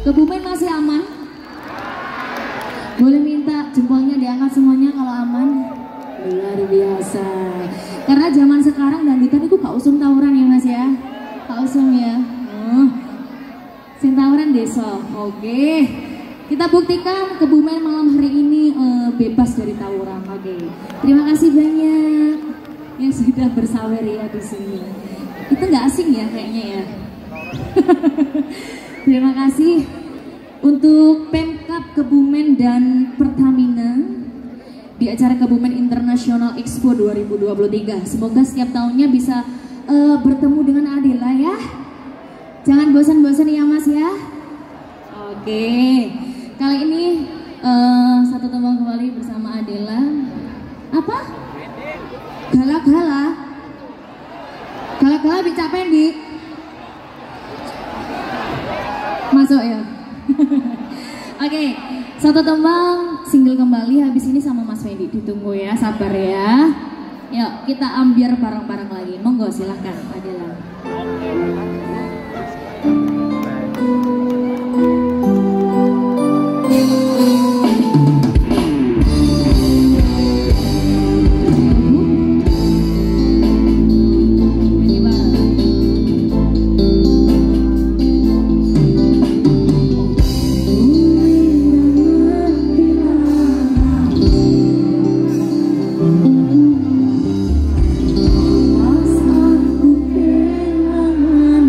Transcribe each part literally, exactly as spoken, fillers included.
Kebumen masih aman? Boleh minta jempolnya diangkat semuanya kalau aman? Luar biasa. Karena zaman sekarang dangdutan itu gak usum tawuran ya mas ya? Gak usum ya? Oh. Sing tawuran desa. Oke. Kita buktikan Kebumen malam hari ini uh, bebas dari tawuran. Oke. Terima kasih banyak yang sudah bersawer ya di sini. Itu nggak asing ya kayaknya ya. Terima kasih untuk Pemkab Kebumen dan Pertamina di acara Kebumen International Expo dua ribu dua puluh tiga. Semoga setiap tahunnya bisa uh, bertemu dengan Adela ya. Jangan bosan-bosan ya mas ya. Oke, kali ini uh, satu tembang kembali bersama Adela. Apa? Gala-gala. Gala-gala bicara pendek. Masuk ya. Oke, satu tembang single kembali habis ini sama Mas Fendi. Ditunggu ya, sabar ya. Yuk kita ambiar bareng-bareng lagi. Monggo silahkan Adela. Pas aku kehilangan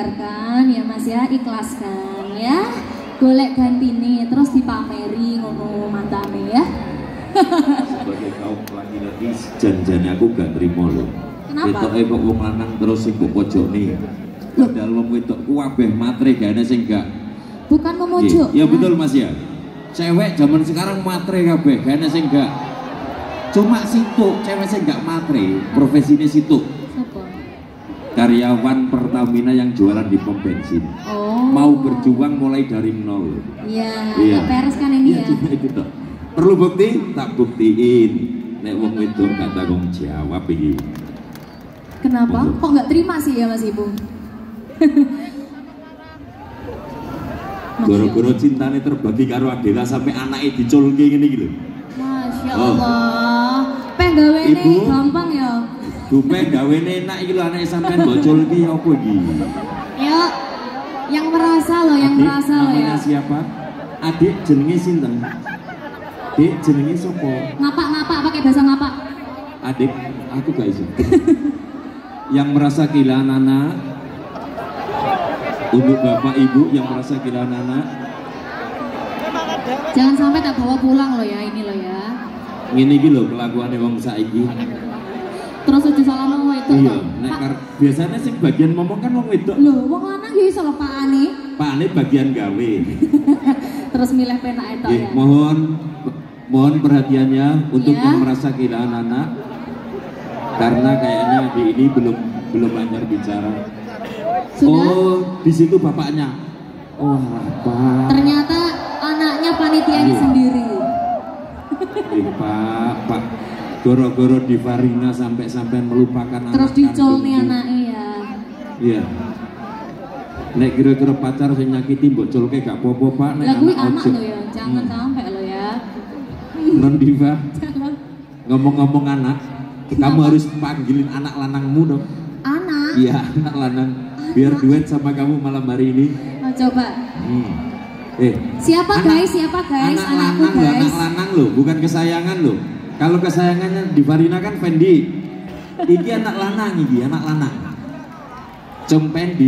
biarkan ya Mas ya, ikhlaskan ya. Golek gantine terus dipameri ngono mantane ya. Sebagai kaum laki-laki janjane aku gak terima loh. Kenapa? Wetoke kok wong lanang terus sing kok pojokne. Padahal wong wedok ku kabeh matre gak ana sing gak. Bukan memujuk. Ya betul Mas ya. Cewek zaman sekarang matre kabeh gak ana sing gak. Cuma situ cewek sing gak matre, profesine situ. Siapa? Karyawan Pertamina yang jualan di pom bensin. Oh. Mau berjuang mulai dari nol. Iya, Iya. gak peres kan ini Ya, ya. cuma itu toh. Perlu bukti? Tak buktiin. Nek wong wedok gak tanggung jawab iki. Kenapa? Betul. Kok nggak terima sih ya Mas Ibu? Goro-goro cintane terbagi karo Adela sampai anaknya diculke ngene iki lho. Masya Oh. Allah. Peh gawene Ibu. gampang ya. Dupe gawene enak iki lho anake sampean mbok culke ya apa iki? Ya, yang merasa loh, yang Adik, merasa loh ya. namanya siapa? Adik jenenge sinten? Dik jenenge sapa? Ngapak-ngapak pakai bahasa ngapak. Adik, aku gak iso. Yang merasa kehilangan anak, untuk bapak ibu yang merasa kehilangan anak, Jangan sampai tak bawa pulang loh ya, ini loh ya. ngene iki lho kelakuane wong saiki. Terus aja salah mau itu Iya, toh. nek Pak, kar- biasanya sing bagian ngomong kan wong wedok. loh, wong lanang ya iso lho Pak Ani. Pakne bagian gawe. Terus milih penak itu Nggih, ya. mohon mohon perhatiannya untuk Ya. yang merasa kehilangan anak. Karena kayaknya adik ini belum belum lancar bicara. Sudah? Oh, di situ bapaknya. Oh, apa? Ternyata anaknya panitianya Iya. sendiri. Eh, Pak, Pak. Goro-goro di Farina sampai-sampai melupakan anak. Terus dicol nih kandungku. anaknya ya. Iya. Nek kira-kira pacar sing nyakiti mbok colke gak apa-apa, Pak. Nek Lah kuwi anak anak ojo. lo ya, jangan Hmm. sampai lo ya. Non Diva, Jangan. ngomong-ngomong anak, kamu harus panggilin anak lanangmu dong. Anak. Iya, anak lanang. Biar duet sama kamu malam hari ini. Oh, coba. Hmm. Eh, Siapa anak- guys? Siapa guys? anak Anakku lanang loh, anak guys. lanang loh, bukan kesayangan loh. Kalau kesayangannya di Farina kan Fendi. Iki anak lanang iki, anak lanang. Cung Pendi.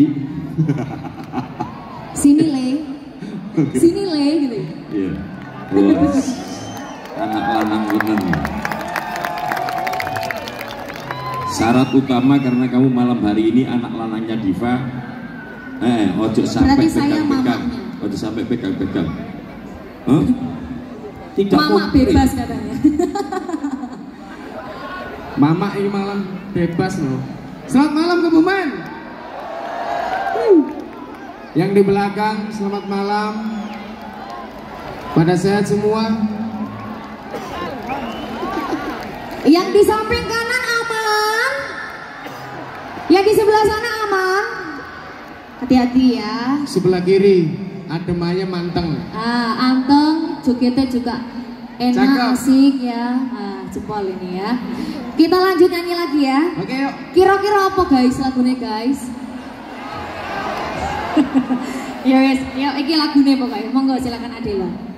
Sini le. Sini le gitu. Iya. Wah, anak lanang bener. Syarat utama karena kamu malam hari ini anak lanangnya Diva. Eh, ojo sampai Berarti saya pegang-pegang. mamanya. Ojo sampai pegang-pegang. Hah? Tidak Mama konkret. bebas katanya. Mama ini malam bebas loh. Selamat malam Kebumen. Yang di belakang selamat malam. Pada sehat semua. Yang di samping kanan aman. Yang di sebelah sana aman. Hati-hati ya. Sebelah kiri ademanya manteng. Ah, anteng, jogetnya juga enak, Cakep. asik ya. Ah, jempol ini ya. Kita lanjut nyanyi lagi ya. Oke yuk. Kira-kira apa guys lagunya guys? Ya wes, yuk iki lagune pokoknya. Monggo silakan Adela.